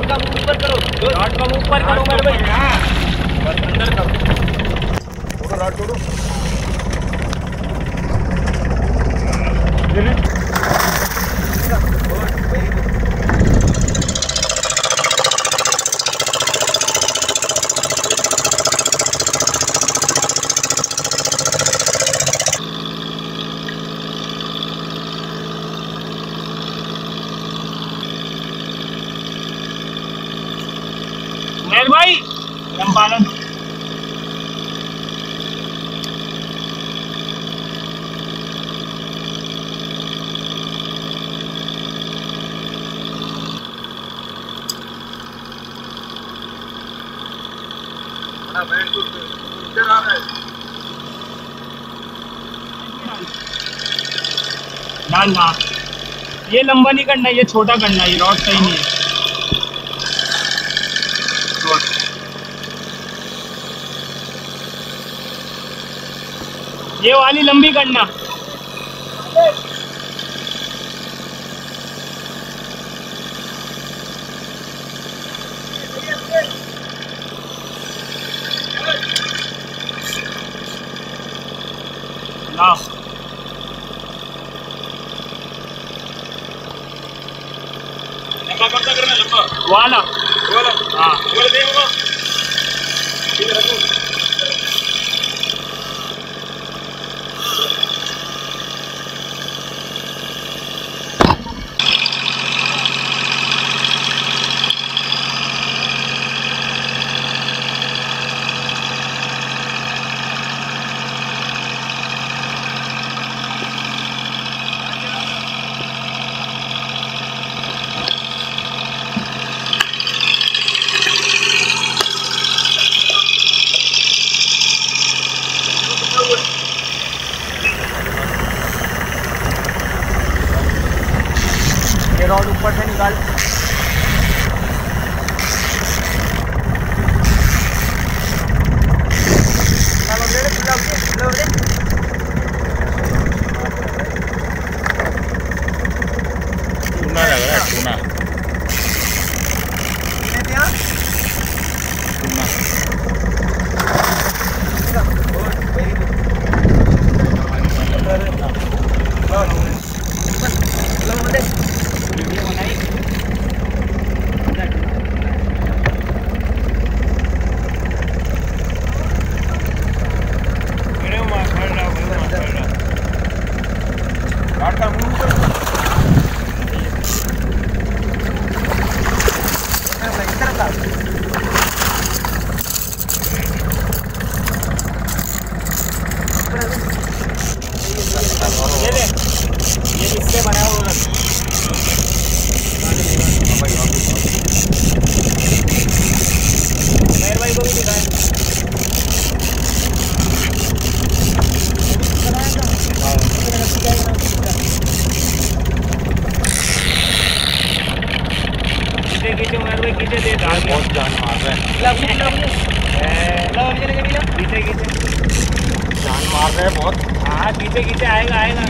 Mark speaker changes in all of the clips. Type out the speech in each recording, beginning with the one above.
Speaker 1: का मुंह ऊपर करो,
Speaker 2: रॉड का मुंह ऊपर करो मेरे भाई, बस अंदर करो,
Speaker 3: रॉड छोड़ो।
Speaker 2: भाई लंबालन ना ये लंबा नहीं करना, ये छोटा करना, ये रॉड सही नहीं है। ये वाली लंबी करना, ना
Speaker 3: लंबा करना, लंबा
Speaker 2: वाला
Speaker 3: वाला,
Speaker 2: हाँ
Speaker 3: वाला दे होगा, ठीक है रखो।
Speaker 1: ये रॉड ऊपर से निकाल,
Speaker 3: टूना लग रहा है, टूना बहुत जान मार रहा है, जान मार रहा है बहुत।
Speaker 2: हाँ पीछे खींचे आएगा आएगा,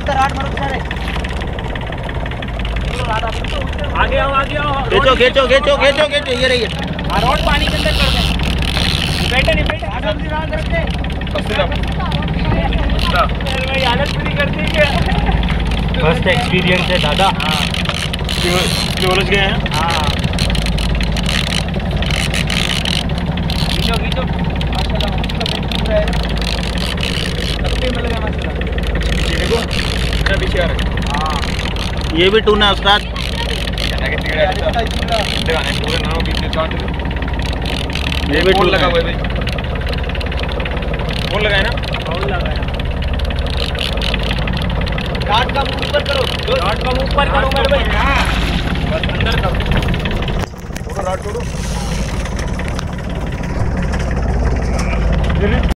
Speaker 2: आगे आओ आगे आओ,
Speaker 1: खींचो खींचो खींचो खींचो खींचो, ये रही है
Speaker 2: रॉड पानी के अंदर कर दे, बैठे नहीं बैठे भाई, हालत पूरी कर दी क्या?
Speaker 1: फर्स्ट एक्सपीरियंस है दादा।
Speaker 2: हाँ
Speaker 3: उलझ गए हैं।
Speaker 2: हाँ खींचो खींचो, माशाल्लाह पूरा है, मिल गया माशाल्लाह।
Speaker 3: देखो मेरा पीछे आ रहा है।
Speaker 2: हाँ
Speaker 1: ये भी टूना उस्ताद,
Speaker 3: ये भी टूल लगा हुआ है भाई, फोन लगाए ना,
Speaker 2: बहुत लगाया।
Speaker 1: रॉड का मुंह ऊपर करो,
Speaker 2: रॉड का मुंह ऊपर करो मेरे भाई, बस अंदर करो,
Speaker 3: रॉड छोड़ो।